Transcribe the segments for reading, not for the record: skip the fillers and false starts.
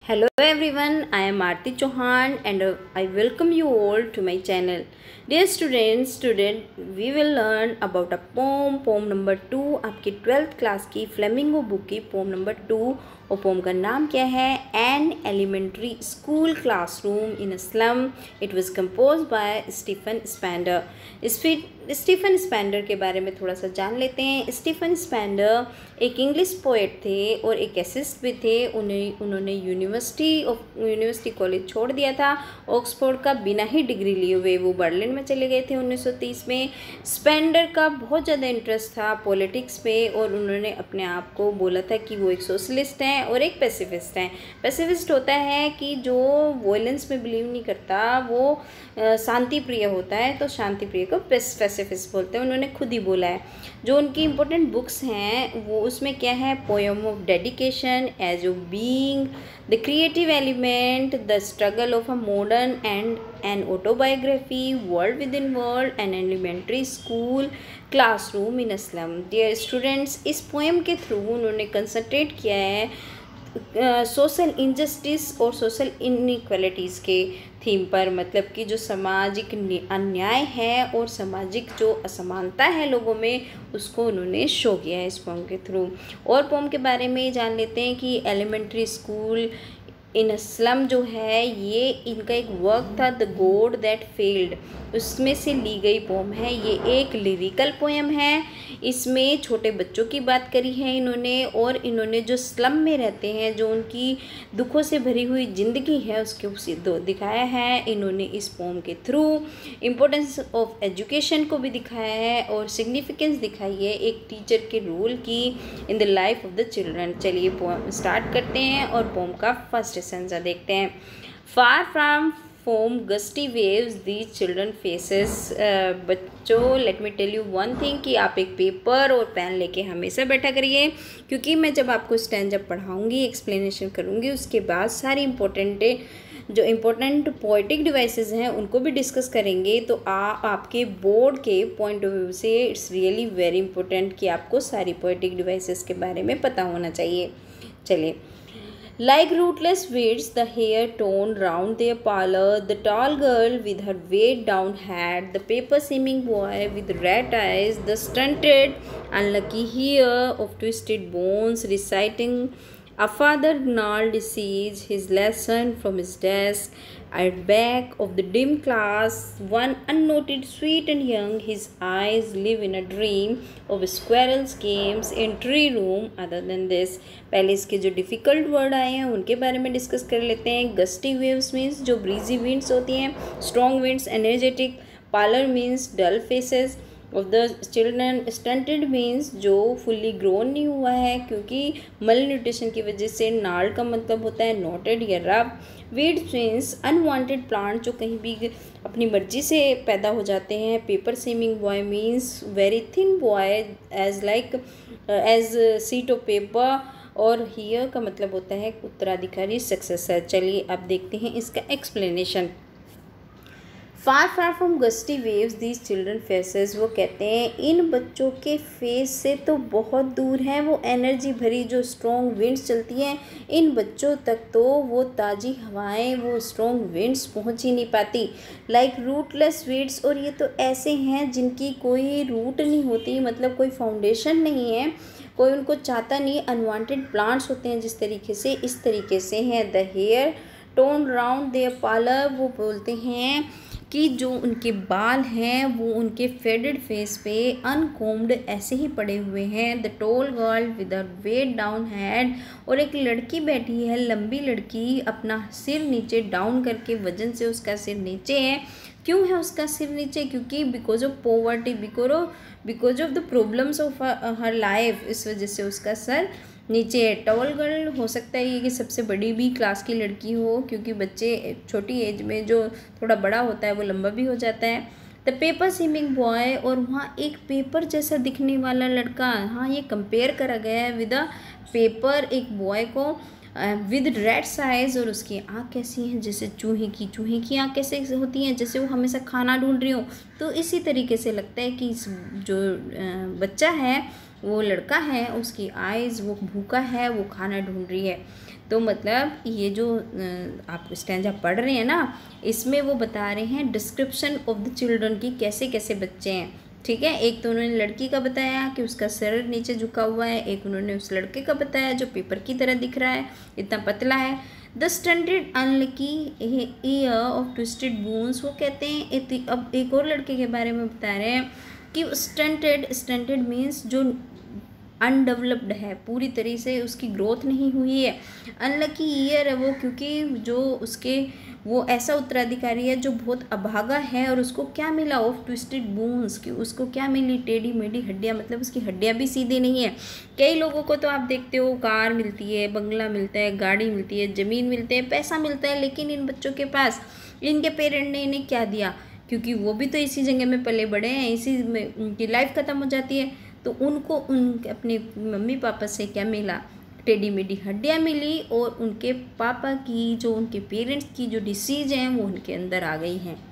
Hello everyone, I am Aarti Chauhan and I welcome you all to my channel. Dear students, today we will learn about a poem number 2 आपकी 12th class की flamingo book की poem number 2 और poem का नाम क्या है? An elementary school classroom in a slum. It was composed by Stephen Spender. Stephen Spender के बारे में थोड़ा सा जान लेते हैं. स्टीफन स्पेंडर एक इंग्लिश पोएट थे और एक एसिस्ट भी थे. उन्होंने यूनिवर्सिटी कॉलेज छोड़ दिया था ऑक्सफोर्ड का बिना ही डिग्री लिए हुए. वो बर्लिन में चले गए थे 1930 में. स्पेंडर का बहुत ज़्यादा इंटरेस्ट था पॉलिटिक्स पे और उन्होंने अपने आप को बोला था कि वो एक सोशलिस्ट हैं और एक पैसिफिस्ट हैं. पैसिफिस्ट होता है कि जो वॉयलेंस में बिलीव नहीं करता, वो शांति प्रिय होता है, तो शांति प्रिय को पैसिफिस्ट बोलते हैं. उन्होंने खुद ही बोला है. जो उनकी इम्पोर्टेंट बुक्स हैं वो उसमें क्या है? Poem of dedication, edge of being, the creative element, the struggle of a modern and an autobiography, world within world, an elementary school classroom in a slum. Dear students, इस poem के through उन्होंने concentrate किया है social injustice और social inequalities के theme पर. मतलब कि जो सामाजिक अन्याय है और सामाजिक जो असमानता है लोगों में, उसको उन्होंने शो किया है इस पोम के थ्रू. और पोम के बारे में जान लेते हैं कि एलिमेंट्री स्कूल इन स्लम जो है ये इनका एक वर्क था, द गॉड दैट फेल्ड, उसमें से ली गई पोम है. ये एक लिरिकल पोएम है. इसमें छोटे बच्चों की बात करी है इन्होंने और इन्होंने जो स्लम में रहते हैं, जो उनकी दुखों से भरी हुई ज़िंदगी है, उसके उसे दिखाया है इन्होंने इस पोम के थ्रू. इम्पोर्टेंस ऑफ एजुकेशन को भी दिखाया है और सिग्निफिकेंस दिखाई है एक टीचर के रोल की in the life of the children. चलिए पोम स्टार्ट करते हैं और पोम का फर्स्ट सेंसा देखते हैं. Far from foam gusty waves these children faces. बच्चों, let me tell you one thing कि आप एक पेपर और पेन लेके हमेशा बैठा करिए, क्योंकि मैं जब आपको स्टैंजा पढ़ाऊँगी, एक्सप्लेनेशन करूँगी, उसके बाद सारी इम्पोर्टेंट पोएटिक डिवाइसेस हैं उनको भी डिस्कस करेंगे. तो आपके बोर्ड के पॉइंट ऑफ व्यू से इट्स रियली वेरी इंपॉर्टेंट कि आपको सारी पोएटिक डिवाइसेस के बारे में पता होना चाहिए. चलिए. Like rootless weeds, the hair torn round their parlor, the tall girl with her weighed down hat, the paper-seeming boy with rat eyes, the stunted, unlucky hair of twisted bones, reciting a father gnawed sees his lesson from his desk. At back of the dim class, one unnoted, sweet and young, his eyes live in a dream of squirrels games in tree room. Other than this, पहले इसके जो difficult word आए हैं उनके बारे में discuss कर लेते हैं. गस्टी वेव्स मीन्स जो ब्रीजी विंड्स होती हैं, strong winds energetic, pallor means dull faces of the children, stunted means जो फुल्ली ग्रोन नहीं हुआ है क्योंकि मल न्यूट्रिशन की वजह से. नाल्ड का मतलब होता है नोटेड या rough. Weeds means unwanted plant जो कहीं भी अपनी मर्जी से पैदा हो जाते हैं. Paper seeming boy means very thin boy as sheet of paper. और हियर का मतलब होता है उत्तराधिकारी, सक्सेसर. चलिए अब देखते हैं इसका explanation. Far far from gusty waves these children faces, वो कहते हैं इन बच्चों के फेस से तो बहुत दूर हैं वो एनर्जी भरी जो स्ट्रॉन्ग विंड्स चलती हैं. इन बच्चों तक तो वो ताज़ी हवाएं, वो स्ट्रॉन्ग विंड्स पहुंच ही नहीं पाती. लाइक रूटलेस वीड्स, और ये तो ऐसे हैं जिनकी कोई रूट नहीं होती, मतलब कोई फाउंडेशन नहीं है, कोई उनको चाहता नहीं. अनवांटेड प्लांट्स होते हैं जिस तरीके से, इस तरीके से हैं. The hair torn round their pallor, वो बोलते हैं कि जो उनके बाल हैं वो उनके फेडेड फेस पे अनकोम्ड ऐसे ही पड़े हुए हैं. The tall girl with a weighed down head, और एक लड़की बैठी है, लंबी लड़की, अपना सिर नीचे डाउन करके, वजन से उसका सिर नीचे है. क्यों है उसका सिर नीचे? क्योंकि because of poverty, because of the problems of her life, इस वजह से उसका सर नीचे है. टॉल गर्ल हो सकता है ये कि सबसे बड़ी भी क्लास की लड़की हो, क्योंकि बच्चे छोटी एज में जो थोड़ा बड़ा होता है वो लंबा भी हो जाता है. द पेपर सीमिंग बॉय, और वहाँ एक पेपर जैसा दिखने वाला लड़का. हाँ, ये कंपेयर करा गया है विद अ पेपर, एक बॉय को, विद रेड साइज, और उसकी आँख कैसी है? जैसे चूहे की आँख कैसे होती हैं? जैसे वो हमेशा खाना ढूंढ रही हो. तो इसी तरीके से लगता है कि जो बच्चा है, वो लड़का है, उसकी आइज़, वो भूखा है, वो खाना ढूंढ रही है. तो तो मतलब ये जो आप स्टैंजा पढ़ रहे हैं ना, इसमें वो बता रहे हैं डिस्क्रिप्शन ऑफ द चिल्ड्रन की कैसे कैसे बच्चे हैं, ठीक है। एक तो उन्होंने लड़की का बताया कि उसका सर नीचे झुका हुआ है, एक उन्होंने उस लड़के का बताया जो पेपर की तरह दिख रहा है, इतना पतला है। The stunted unlucky heir of twisted bones, वो कहते हैं। अब एक और लड़के के बारे में बता रहे हैं कि स्टंटेड मीन्स जो अनडेवलप्ड है, पूरी तरीके से उसकी ग्रोथ नहीं हुई है। अनलकी ईयर है वो क्योंकि जो उसके वो ऐसा उत्तराधिकारी है जो बहुत अभागा है, और उसको क्या मिला, ऑफ ट्विस्टेड बोन्स, कि उसको क्या मिली, टेढ़ी मेढ़ी हड्डियाँ, मतलब उसकी हड्डियाँ भी सीधी नहीं है। कई लोगों को तो आप देखते हो कार मिलती है, बंगला मिलता है, गाड़ी मिलती है, ज़मीन मिलते हैं, पैसा मिलता है, लेकिन इन बच्चों के पास इनके पेरेंट ने इन्हें क्या दिया, क्योंकि वो भी तो इसी जगह में पले बड़े हैं, इसी में उनकी लाइफ ख़त्म हो जाती है। तो उनको अपने मम्मी पापा से क्या मिला, टेढ़ी मेढ़ी हड्डियाँ मिली, और उनके पापा की जो उनके पेरेंट्स की जो डिसीज हैं वो उनके अंदर आ गई हैं।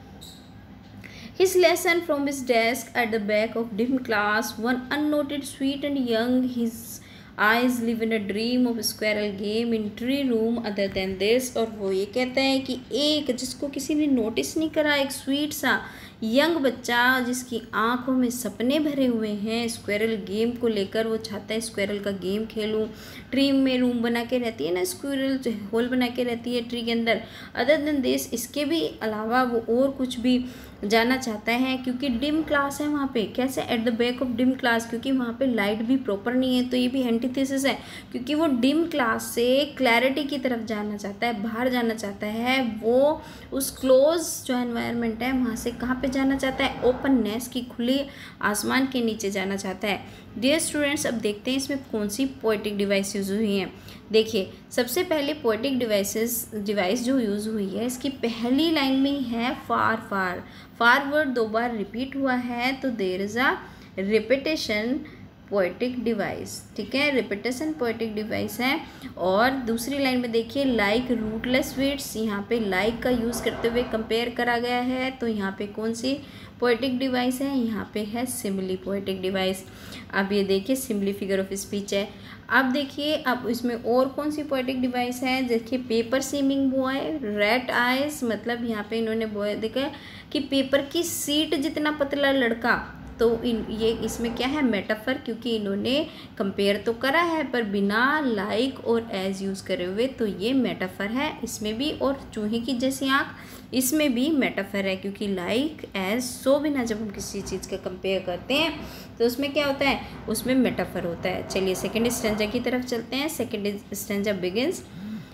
His lesson from his desk at the back of dim class, one unnoted, sweet and young. His eyes live in a dream of squirrel game in tree room other than this। और वो ये कहता है कि एक जिसको किसी ने नोटिस नहीं करा, एक स्वीट सा यंग बच्चा जिसकी आंखों में सपने भरे हुए हैं स्क्वेरल गेम को लेकर, वो चाहता है स्क्वेरल का गेम खेलूं। ट्री में रूम बना के रहती है ना, स्क्वेरल होल बना के रहती है ट्री के अंदर। अदर देन दिस, इसके भी अलावा वो और कुछ भी जाना चाहता है, क्योंकि डिम क्लास है वहाँ पे। कैसे, at the back of dim class, क्योंकि वहाँ पे लाइट भी प्रॉपर नहीं है। तो ये भी एंटीथेसिस है, क्योंकि वो डिम क्लास से क्लैरिटी की तरफ जाना चाहता है, बाहर जाना चाहता है। वो उस क्लोज जो एनवायरनमेंट है वहाँ से कहाँ पे जाना चाहता है, ओपननेस की खुली आसमान के नीचे जाना चाहता है। डियर स्टूडेंट्स, अब देखते हैं इसमें कौन सी पोएटिक डिवाइस यूज़ हुई हैं। देखिए, सबसे पहले पोएटिक डिवाइस जो यूज़ हुई है, इसकी पहली लाइन में ही है फार फार। फार वर्ड 2 बार रिपीट हुआ है, तो there is a repetition poetic device, ठीक है, रिपीटेशन पोएटिक डिवाइस है। और दूसरी लाइन में देखिए, लाइक रूटलेस वेट्स, यहाँ पे लाइक का यूज़ करते हुए कंपेयर करा गया है। तो यहाँ पे कौन सी पोएटिक डिवाइस है, यहाँ पे है सिमिली पोएटिक डिवाइस। अब ये देखिए सिमिली फिगर ऑफ स्पीच है। अब देखिए, अब इसमें और कौन सी पोएटिक डिवाइस है, देखिए paper seeming boy, rat's eyes, मतलब यहाँ पे इन्होंने बॉय देखा कि पेपर की सीट जितना पतला लड़का, तो ये इसमें क्या है, मेटाफर, क्योंकि इन्होंने कंपेयर तो करा है पर बिना लाइक और एज यूज़ करे हुए, तो ये मेटाफर है इसमें भी। और चूहे की जैसी आँख, इसमें भी मेटाफर है, क्योंकि लाइक एज सो बिना जब हम किसी चीज़ का कंपेयर करते हैं तो उसमें क्या होता है, उसमें मेटाफर होता है। चलिए सेकेंड स्टैंजा की तरफ चलते हैं। Second stanza begins,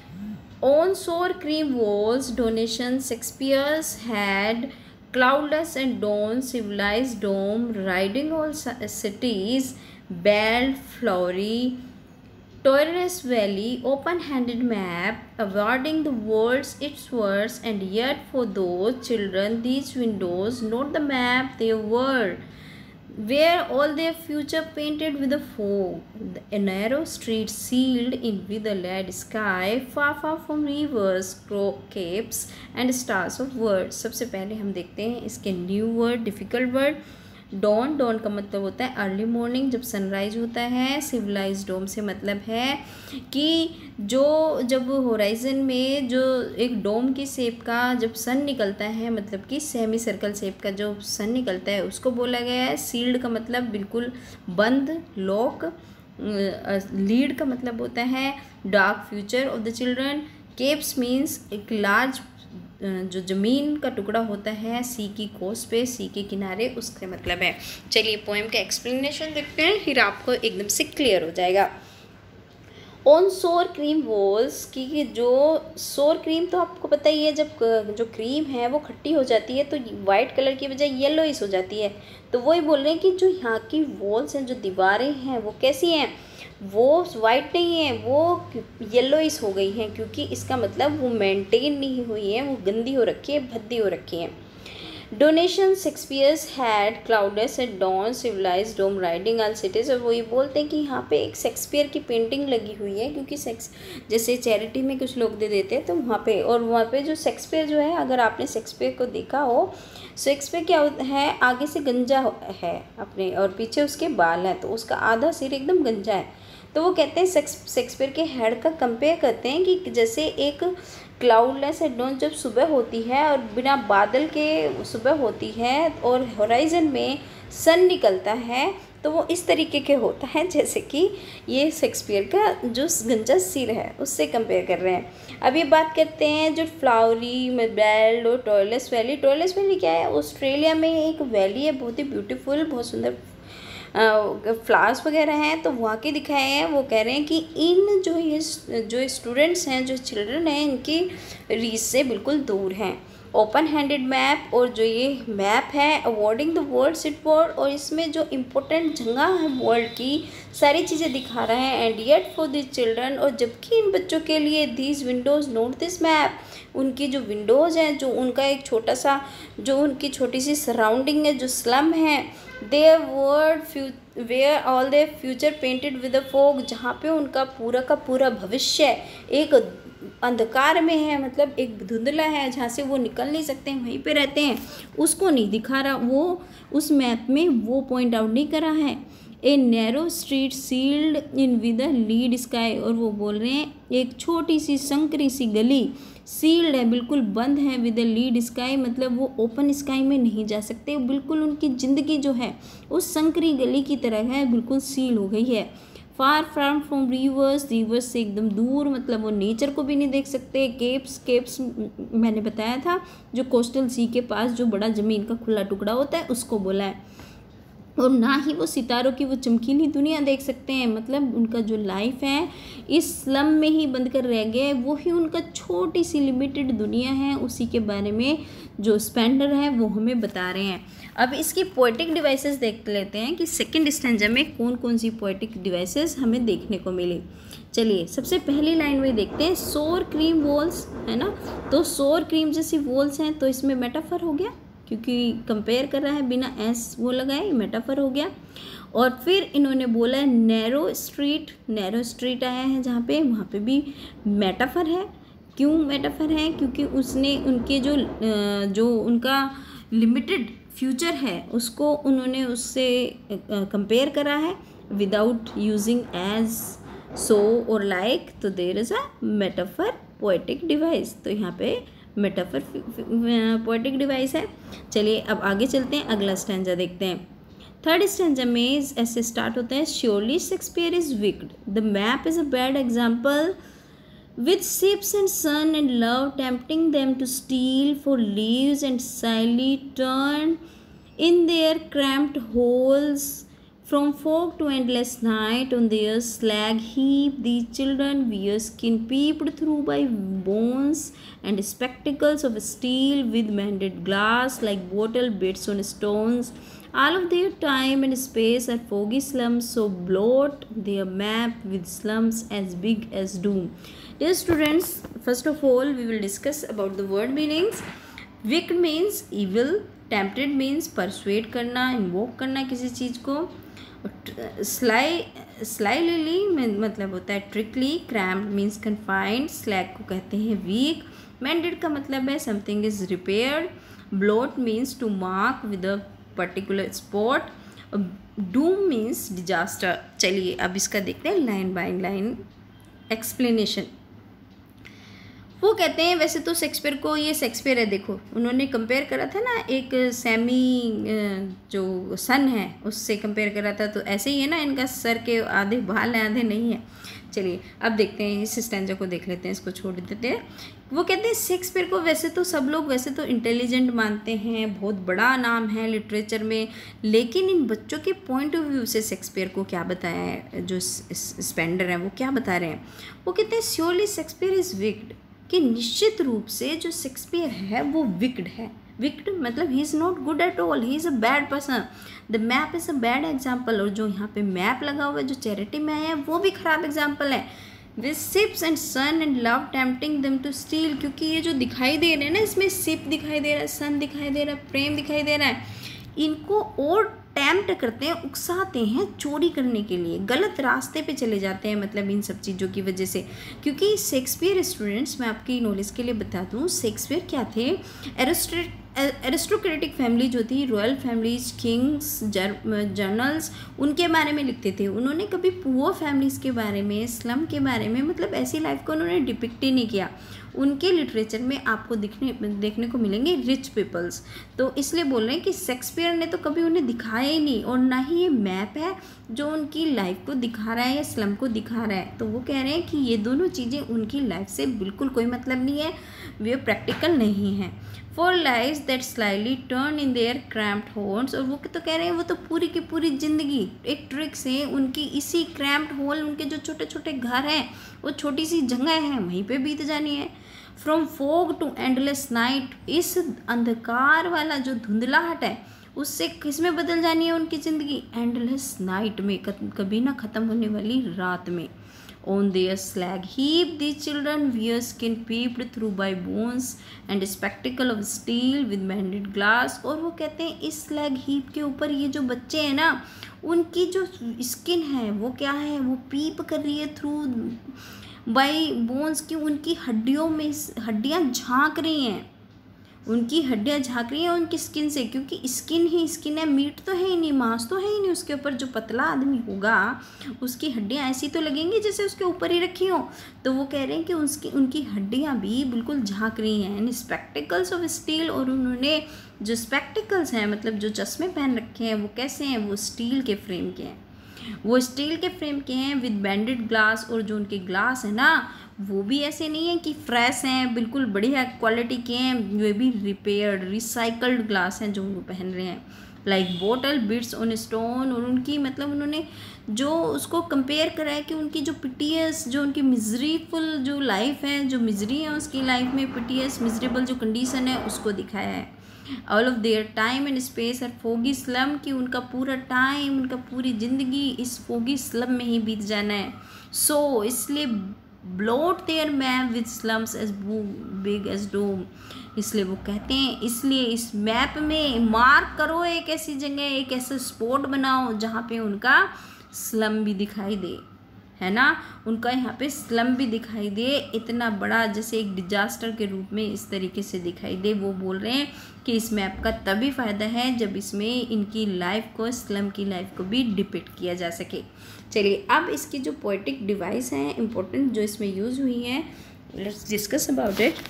on sour cream walls donation Shakespeare's head cloudless and dawn, civilized dome, riding all cities, bald, flowery, Taurus Valley, open-handed map, awarding the world's its words, and yet for those children, these windows, not the map they were, where all their future painted with a fog, a narrow street sealed in with a lead sky, far far from rivers, capes and stars of words। सबसे पहले हम देखते हैं इसके new word, difficult word. Dawn, dawn का मतलब होता है अर्ली मॉर्निंग, जब सनराइज होता है। सिविलाइज डोम से मतलब है कि जो जब होराइजन में जो एक डोम की शेप का जब सन निकलता है, मतलब कि सेमी सर्कल शेप का जो सन निकलता है, उसको बोला गया है। सील्ड का मतलब बिल्कुल बंद, लॉक। लीड का मतलब होता है dark future of the children. Capes means एक लार्ज जो ज़मीन का टुकड़ा होता है सी की कोस्ट पे, सी के किनारे, उसका मतलब है। चलिए पोएम का एक्सप्लेनेशन देखते हैं, फिर आपको एकदम से क्लियर हो जाएगा। ऑन सोर क्रीम वॉल्स, कि जो सोर क्रीम तो आपको पता ही है, जब जो क्रीम है वो खट्टी हो जाती है तो वाइट कलर की बजाय येलोइश हो जाती है। तो वही बोल रहे हैं कि जो यहाँ की वॉल्स हैं, जो दीवारें हैं, वो कैसी हैं, वो वाइट नहीं है, वो येलोइश हो गई हैं, क्योंकि इसका मतलब वो मेंटेन नहीं हुई है, वो गंदी हो रखी है, भद्दी हो रखी है। Donation Shakespeare's head cloudless at dawn, civilised dome, riding all cities. और वो ये बोलते हैं कि यहाँ पे एक शेक्सपियर की पेंटिंग लगी हुई है, क्योंकि जैसे चैरिटी में कुछ लोग दे देते हैं तो वहाँ पे, और वहाँ पे जो शेक्सपियर जो है, अगर आपने शेक्सपियर को देखा हो, शेक्सपियर क्या है, आगे से गंजा है अपने, और पीछे उसके बाल हैं, तो उसका आधा सिर एकदम गंजा है। तो वो कहते हैं शेक्सपियर के हेड का कंपेयर करते हैं कि जैसे एक क्लाउडलेस एट डॉन जब सुबह होती है और बिना बादल के सुबह होती है और होराइजन में सन निकलता है, तो वो इस तरीके के होता है जैसे कि ये शेक्सपियर का जो गंजा सिर है उससे कंपेयर कर रहे हैं। अब ये बात करते हैं जो फ्लावरी बेल्ट और टॉयलेस वैली। टॉयलेस वैली क्या है? ऑस्ट्रेलिया में एक वैली है, बहुत ही ब्यूटीफुल, बहुत सुंदर फ्लावर्स वगैरह हैं, तो वहाँ के दिखाए हैं। वो कह रहे हैं कि इन जो स्टूडेंट्स हैं, जो चिल्ड्रन हैं, इनकी रीच से बिल्कुल दूर हैं। ओपन हैंडेड मैप, और जो ये मैप है awarding the world sit for, और इसमें जो इम्पोर्टेंट जगह है वर्ल्ड की सारी चीज़ें दिखा रहे हैं। And yet for this children, और जबकि इन बच्चों के लिए these windows not this map, उनकी जो विंडोज़ हैं, जो उनका एक छोटा सा, जो उनकी छोटी सी सराउंडिंग है, जो स्लम है, their world where all their future painted with a fog, जहाँ पे उनका पूरा का पूरा भविष्य एक अंधकार में है, मतलब एक धुंधला है जहाँ से वो निकल नहीं सकते हैं, वहीं पे रहते हैं, उसको नहीं दिखा रहा, वो उस मैप में वो पॉइंट आउट नहीं करा है। A narrow street sealed in with a lead sky, और वो बोल रहे हैं एक छोटी सी संकरी सी गली सील्ड है, बिल्कुल बंद है, विद अ लीड स्काई, मतलब वो ओपन स्काई में नहीं जा सकते, बिल्कुल उनकी ज़िंदगी जो है उस संकरी गली की तरह है, बिल्कुल सील हो गई है। फार फ्रॉम रिवर्स से एकदम दूर, मतलब वो नेचर को भी नहीं देख सकते। केप्स मैंने बताया था, जो कोस्टल सी के पास जो बड़ा ज़मीन का खुला टुकड़ा होता है उसको बोला है। और ना ही वो सितारों की वो चमकीली दुनिया देख सकते हैं, मतलब उनका जो लाइफ है इस स्लम में ही बंद कर रह गए, वो ही उनका छोटी सी लिमिटेड दुनिया है, उसी के बारे में जो स्पेंडर है वो हमें बता रहे हैं। अब इसकी पोएटिक डिवाइसेस देख लेते हैं कि सेकंड स्टैंजा में कौन कौन सी पोएटिक डिवाइसेस हमें देखने को मिली। चलिए सबसे पहली लाइन में देखते हैं, सोर क्रीम वॉल्स, है ना, तो सोर क्रीम जैसी वॉल्स हैं, तो इसमें मेटाफर हो गया, क्योंकि कंपेयर कर रहा है बिना एस वो लगाए, मेटाफर हो गया। और फिर इन्होंने बोला है नैरो स्ट्रीट आया है जहाँ पे, वहाँ पे भी मेटाफर है। क्यों मेटाफर है? क्योंकि उसने उनके जो उनका लिमिटेड फ्यूचर है उसको उन्होंने उससे कंपेयर करा है विदाउट यूजिंग एज, सो और लाइक, तो there is a metaphor poetic device, तो यहाँ पे मेटाफर पोएटिक डिवाइस है। चलिए अब आगे चलते हैं, अगला स्टैंजा देखते हैं। थर्ड स्टैंजा में ऐसे स्टार्ट होता है, surely Shakespeare is wicked, the map is a bad example, with ships and sun and love tempting them to steal for leaves and slyly turn in their cramped holes from fog to endless night on their slag heap. These children wear skin peeped through by bones and spectacles of steel with mended glass like bottle bits on stones. All of their time and space are foggy slums, so blot their map with slums as big as doom. Dear students, first of all we will discuss about the word meanings. Wicked means evil, tempted means persuade करना, invoke करना किसी चीज़ को, slyly मतलब होता है trickery, cramped means confined, slack को कहते हैं weak, mended का मतलब है something is repaired, blot means to mark with a particular spot, doom means disaster. चलिए अब इसका देखते हैं लाइन बाय लाइन एक्सप्लेनेशन। वो कहते हैं वैसे तो शेक्सपियर को, ये शेक्सपियर है देखो, उन्होंने कंपेयर करा था ना एक सेमी जो सन है उससे कंपेयर करा था, तो ऐसे ही है ना, इनका सर के आधे बाल हैं आधे नहीं है। चलिए अब देखते हैं इस स्टैंजा को देख लेते हैं, इसको छोड़ देते हैं। वो कहते हैं शेक्सपियर को वैसे तो सब लोग वैसे तो इंटेलिजेंट मानते हैं, बहुत बड़ा नाम है लिटरेचर में, लेकिन इन बच्चों के पॉइंट ऑफ व्यू से शेक्सपियर को क्या बताया है, जो स्पेंडर है वो क्या बता रहे हैं। वो कहते हैं श्योरली शेक्सपियर इज़ विक्ड, कि निश्चित रूप से जो शेक्सपियर है वो विक्ड है। विक्ड मतलब he is not good at all, he is a bad person, the map is a bad example, और जो यहाँ पे मैप लगा हुआ है जो चैरिटी में आया है वो भी खराब एग्जाम्पल है। With ships and sun and love tempting them to steal, क्योंकि ये जो दिखाई दे रहे हैं ना, इसमें शिप दिखाई दे रहा है, सन दिखाई दे रहा है, प्रेम दिखाई दे रहा है, इनको और टेम्प्ट करते हैं, उकसाते हैं चोरी करने के लिए, गलत रास्ते पे चले जाते हैं, मतलब इन सब चीज़ों की वजह से। क्योंकि शेक्सपियर स्टूडेंट्स, मैं आपकी नॉलेज के लिए बता दूँ, शेक्सपियर क्या थे, एरिस्टोक्रेटिक फैमिली जो थी, रॉयल फैमिलीज, किंग्स, जर्नल्स, उनके बारे में लिखते थे। उन्होंने कभी पुअर फैमिलीज़ के बारे में, स्लम के बारे में, मतलब ऐसी लाइफ को उन्होंने डिपिक्ट ही नहीं किया। उनके लिटरेचर में आपको देखने को मिलेंगे रिच पीपल्स। तो इसलिए बोल रहे हैं कि शेक्सपियर ने तो कभी उन्हें दिखाया ही नहीं, और ना ही ये मैप है जो उनकी लाइफ को दिखा रहा है या स्लम को दिखा रहा है। तो वो कह रहे हैं कि ये दोनों चीज़ें उनकी लाइफ से बिल्कुल कोई मतलब नहीं है, वे प्रैक्टिकल नहीं हैं। For lives that slightly turn in their cramped holes, और वो तो कह रहे हैं वो तो पूरी की पूरी ज़िंदगी एक ट्रिक से उनकी इसी क्रैम्प्ड होल, उनके जो छोटे छोटे घर हैं, वो छोटी सी जगह है, वहीं पे बीत जानी है। From fog to endless night, इस अंधकार वाला जो धुंधलाहट है उससे किस में बदल जानी है उनकी ज़िंदगी? एंडलेस नाइट में, कभी ना ख़त्म होने वाली रात में। On their slag heap, these children wear skin peeped through by bones and spectacle of steel with bended glass। और वो कहते हैं इस स्लैग हीप के ऊपर ये जो बच्चे हैं ना, उनकी जो स्किन है वो क्या है, वो पीप कर रही है थ्रू बाई बोन्स की, उनकी हड्डियों में हड्डियाँ झांक रही हैं, उनकी हड्डियाँ झांक रही हैं उनकी स्किन से, क्योंकि स्किन ही स्किन है, मीट तो है ही नहीं, मांस तो है ही नहीं उसके ऊपर। जो पतला आदमी होगा उसकी हड्डियाँ ऐसी तो लगेंगी जैसे उसके ऊपर ही रखी हो। तो वो कह रहे हैं कि उनकी हड्डियाँ भी बिल्कुल झांक रही हैं। एंड स्पेक्टिकल्स ऑफ स्टील, और उन्होंने जो स्पेक्टिकल्स हैं, मतलब जो चश्मे पहन रखे हैं, वो कैसे हैं, वो स्टील के फ्रेम के हैं, वो स्टील के फ्रेम के हैं विद बैंडेड ग्लास। और जो उनके ग्लास है ना, वो भी ऐसे नहीं है कि फ्रेश हैं, बिल्कुल बढ़िया क्वालिटी के हैं, वे भी रिपेयर्ड रिसाइकल्ड ग्लास हैं जो वो पहन रहे हैं। Like bottle bits on stone, और उनकी मतलब उन्होंने जो उसको कंपेयर करा है कि उनकी जो पिटियस, जो उनकी मिजरीफुल जो लाइफ है, जो मिजरी है उसकी लाइफ में, पिटियस मिजरेबल जो कंडीशन है उसको दिखाया है। All of their time and space are foggy slum, कि उनका पूरा टाइम, उनका पूरी ज़िंदगी इस फोगी स्लम में ही बीत जाना है। सो इसलिए bloat their map with slums as big as dome, इसलिए वो कहते हैं इसलिए इस मैप में मार्क करो एक ऐसी जगह, एक ऐसा स्पॉट बनाओ जहाँ पे उनका स्लम भी दिखाई दे, है ना, उनका यहाँ पे स्लम भी दिखाई दे, इतना बड़ा जैसे एक डिजास्टर के रूप में इस तरीके से दिखाई दे। वो बोल रहे हैं कि इस मैप का तभी फ़ायदा है जब इसमें इनकी लाइफ को, स्लम की लाइफ को भी डिपिक्ट किया जा सके। चलिए अब इसकी जो पोएटिक डिवाइस हैं इम्पोर्टेंट जो इसमें यूज़ हुई हैं, लेट्स डिस्कस अबाउट इट।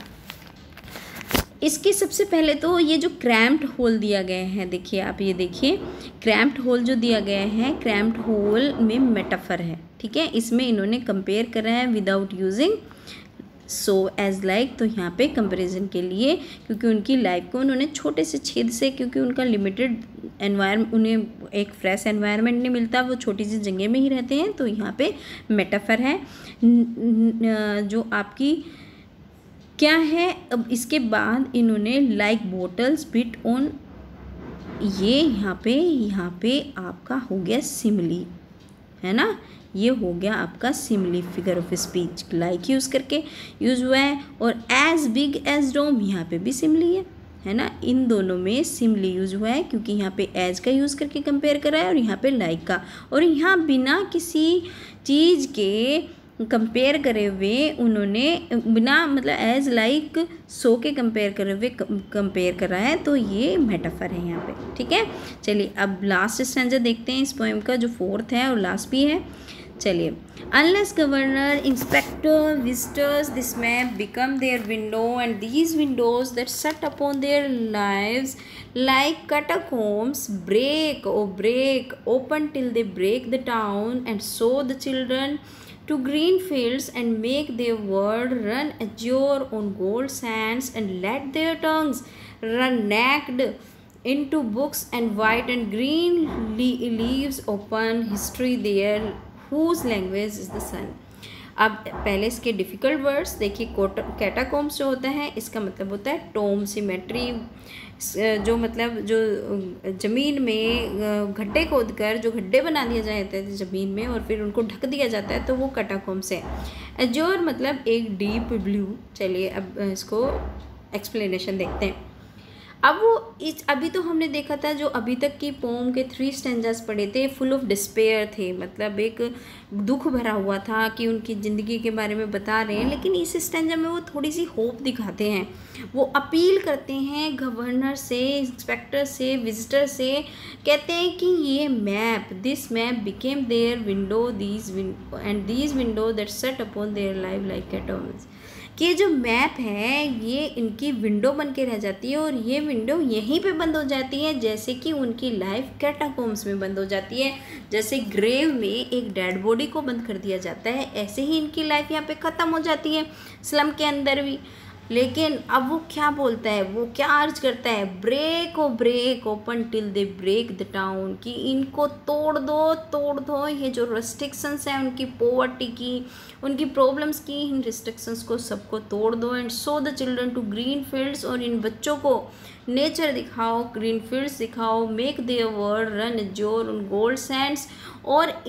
इसके सबसे पहले तो ये जो क्रैम्प्ड होल दिया गया है, देखिए आप ये देखिए, क्रैम्प्ड होल जो दिया गया है, क्रैम्प्ड होल में मेटाफर है, ठीक है, इसमें इन्होंने कंपेयर करा है without using so as like. तो यहाँ पे कंपैरिजन के लिए, क्योंकि उनकी लाइफ को उन्होंने छोटे से छेद से, क्योंकि उनका लिमिटेड एनवायरमेंट, उन्हें एक फ्रेश एनवायरनमेंट नहीं मिलता, वो छोटी सी जगह में ही रहते हैं, तो यहाँ पे मेटाफर है जो आपकी क्या है। अब इसके बाद इन्होंने लाइक बोटल्स बिट ऑन, ये यहाँ पे आपका हो गया सिमिली, है ना, ये हो गया आपका simile, figure of speech like use करके यूज़ हुआ है। और एज बिग एज डोम, यहाँ पे भी सिमिली है ना, इन दोनों में सिमिली यूज़ हुआ है, क्योंकि यहाँ पे एज का यूज़ करके कंपेयर करा है और यहाँ पे लाइक का, और यहाँ बिना किसी चीज़ के कंपेयर करे हुए उन्होंने, बिना मतलब एज लाइक सो के कंपेयर करे हुए कंपेयर करा है, तो ये मेटाफर है यहाँ पे, ठीक है। चलिए अब लास्ट स्टैंजा देखते हैं इस पोएम का, जो फोर्थ है और लास्ट भी है। चलिए, unless governor inspector visitors this map become their window and these windows that set upon their lives like catacombs break open till they break the town and sow the children to green fields and make their word run azure on gold sands and let their tongues run naked into books and white and green leaves open history there whose language is the sun। अब पहले इसके difficult words देखिए। कैटाकोम्स जो होता है इसका मतलब होता है टोम, सिमेट्री, जो मतलब जो ज़मीन में गड्ढे खोद कर जो गड्ढे बना दिया जाते थे ज़मीन में और फिर उनको ढक दिया जाता है, तो वो कैटाकोम्स है। एज्योर मतलब एक डीप ब्लू। चलिए अब इसको एक्सप्लेनेशन देखते हैं। अब वो अभी तो हमने देखा था, जो अभी तक की पोम के 3 स्टैंजास पढ़े थे, फुल ऑफ डिस्पेयर थे, मतलब एक दुख भरा हुआ था कि उनकी ज़िंदगी के बारे में बता रहे हैं। लेकिन इस स्टैंजा में वो थोड़ी सी होप दिखाते हैं, वो अपील करते हैं गवर्नर से, इंस्पेक्टर से, विजिटर से, कहते हैं कि ये map, this map became their window, these window that set upon their life like catacombs, कि जो मैप है ये इनकी विंडो बन के रह जाती है और ये विंडो यहीं पे बंद हो जाती है, जैसे कि उनकी लाइफ कैटाकोम्स में बंद हो जाती है। जैसे ग्रेव में एक डेड बॉडी को बंद कर दिया जाता है, ऐसे ही इनकी लाइफ यहाँ पे ख़त्म हो जाती है स्लम के अंदर भी। लेकिन अब वो क्या बोलता है, वो क्या अर्ज करता है, break open till they break the town, कि इनको तोड़ दो ये जो रिस्ट्रिक्शंस हैं उनकी, पॉवर्टी की, उनकी प्रॉब्लम्स की, इन रिस्ट्रिक्शंस को सबको तोड़ दो। And so the children to green fields, और इन बच्चों को नेचर दिखाओ, ग्रीन फील्ड्स दिखाओ, make their world run azure on gold sands, और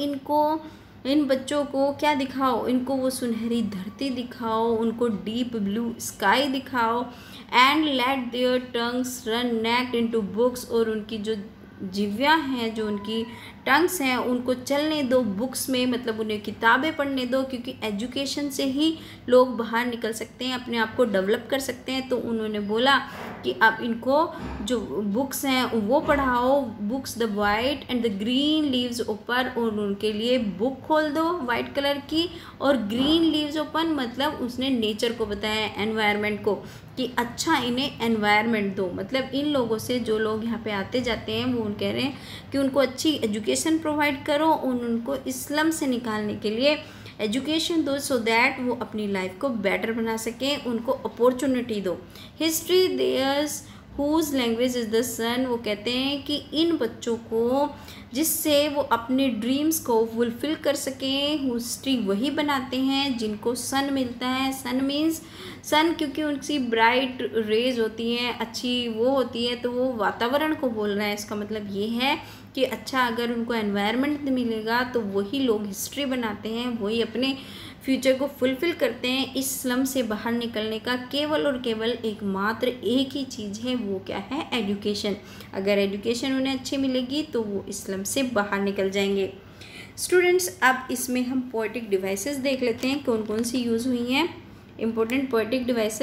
इन बच्चों को क्या दिखाओ, इनको वो सुनहरी धरती दिखाओ, उनको डीप ब्लू स्काई दिखाओ। And let their tongues run naked into books, और उनकी जो जिव्या हैं, जो उनकी टंग्स हैं, उनको चलने दो बुक्स में, मतलब उन्हें किताबें पढ़ने दो, क्योंकि एजुकेशन से ही लोग बाहर निकल सकते हैं, अपने आप को डेवलप कर सकते हैं। तो उन्होंने बोला कि अब इनको जो बुक्स हैं वो पढ़ाओ, books the white and the green leaves open, और उनके लिए बुक खोल दो वाइट कलर की, और ग्रीन लीव्स ओपन मतलब उसने नेचर को बताया, एनवायरनमेंट को, कि अच्छा इन्हें एनवायरनमेंट दो। मतलब इन लोगों से, जो लोग यहाँ पे आते जाते हैं, वो कह रहे हैं कि उनको अच्छी एजुकेशन प्रोवाइड करो, उनको इस्लाम से निकालने के लिए एजुकेशन दो, सो दैट वो अपनी लाइफ को बेटर बना सकें, उनको अपॉर्चुनिटी दो। History theirs whose language is the sun, वो कहते हैं कि इन बच्चों को, जिससे वो अपने ड्रीम्स को फुलफ़िल कर सकें, हिस्ट्री वही बनाते हैं जिनको सन मिलता है। सन मीन्स सन, क्योंकि उनकी ब्राइट रेज होती हैं, अच्छी वो होती है, तो वो वातावरण को बोल रहा है। इसका मतलब ये है कि अच्छा अगर उनको एनवायरनमेंट मिलेगा तो वही लोग हिस्ट्री बनाते हैं, वही अपने फ्यूचर को फुलफ़िल करते हैं। इस स्लम से बाहर निकलने का केवल और केवल एकमात्र एक ही चीज़ है, वो क्या है, एजुकेशन। अगर एजुकेशन उन्हें अच्छी मिलेगी तो वो इस स्लम से बाहर निकल जाएंगे। स्टूडेंट्स, अब इसमें हम पोएटिक डिवाइसेस देख लेते हैं कौन कौन सी यूज़ हुई हैं। इम्पोर्टेंट पोएटिक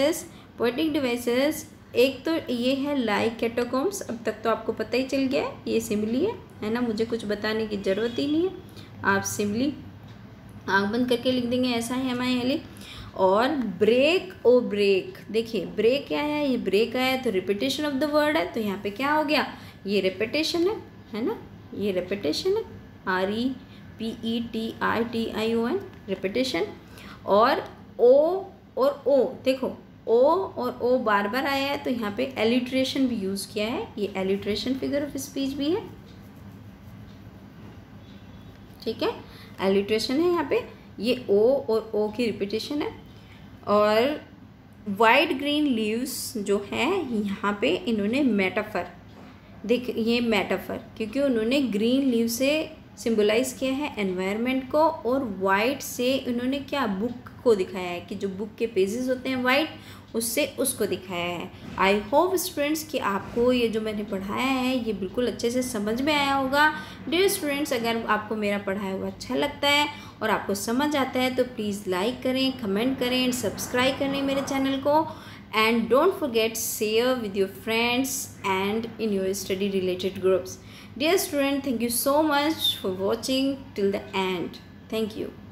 डिवाइसेस एक तो ये है लाइक कैटाकोम्स, अब तक तो आपको पता ही चल गया ये सिमिली है ना, मुझे कुछ बताने की ज़रूरत ही नहीं है, आप सिमिली आँख बंद करके लिख देंगे, ऐसा है हमारे लिए। और ब्रेक ओ ब्रेक, देखिए ब्रेक क्या है, ये ब्रेक आया तो रिपीटेशन ऑफ द वर्ड है, तो यहाँ पे क्या हो गया, ये रिपीटेशन है ना, ये रिपीटेशन है, REPETITION, रिपीटेशन। और ओ, देखो ओ और ओ बार बार आया है, तो यहाँ पे एलिट्रेशन भी यूज़ किया है, ये एलिट्रेशन फिगर ऑफ स्पीच भी है, ठीक है, एलिट्रेशन है यहाँ पे, ये ओ और ओ की रिपीटेशन है। और वाइट ग्रीन लीव्स जो है, यहाँ पे इन्होंने मेटाफर, देख ये मेटाफर, क्योंकि उन्होंने ग्रीन लीव से सिंबलाइज किया है एनवायरनमेंट को, और वाइट से इन्होंने क्या, बुक को दिखाया है, कि जो बुक के पेजेस होते हैं वाइट, उससे उसको दिखाया है। आई होप स्टूडेंट्स कि आपको ये जो मैंने पढ़ाया है ये बिल्कुल अच्छे से समझ में आया होगा। डियर स्टूडेंट्स, अगर आपको मेरा पढ़ाया हुआ अच्छा लगता है और आपको समझ आता है तो प्लीज़ लाइक करें, कमेंट करें एंड सब्सक्राइब करें मेरे चैनल को। And don't forget share with your friends and in your study related groups. Dear student, thank you so much for watching till the end. Thank you.